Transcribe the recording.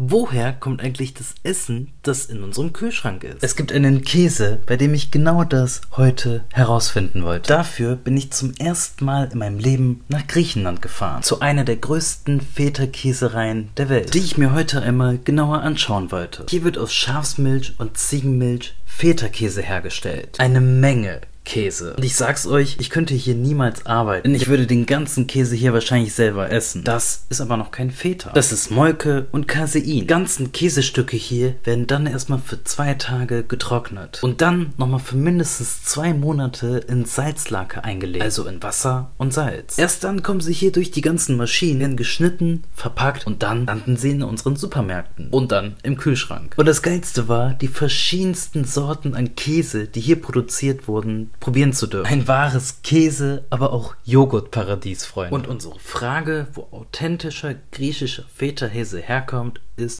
woher kommt eigentlich das Essen, das in unserem Kühlschrank ist? Es gibt einen Käse, bei dem ich genau das heute herausfinden wollte. Dafür bin ich zum ersten Mal in meinem Leben nach Griechenland gefahren. Zu einer der größten Feta-Käsereien der Welt, die ich mir heute einmal genauer anschauen wollte. Hier wird aus Schafsmilch und Ziegenmilch Feta-Käse hergestellt. Eine Menge Käse. Und ich sag's euch, ich könnte hier niemals arbeiten, denn ich würde den ganzen Käse hier wahrscheinlich selber essen. Das ist aber noch kein Feta. Das ist Molke und Casein. Die ganzen Käsestücke hier werden dann erstmal für 2 Tage getrocknet und dann nochmal für mindestens 2 Monate in Salzlake eingelegt, also in Wasser und Salz. Erst dann kommen sie hier durch die ganzen Maschinen, werden geschnitten, verpackt und dann landen sie in unseren Supermärkten und dann im Kühlschrank. Und das Geilste war, die verschiedensten Sorten an Käse, die hier produziert wurden, probieren zu dürfen. Ein wahres Käse, aber auch Joghurtparadies, Freunde. Und unsere Frage, wo authentischer griechischer Feta-Käse herkommt, ist: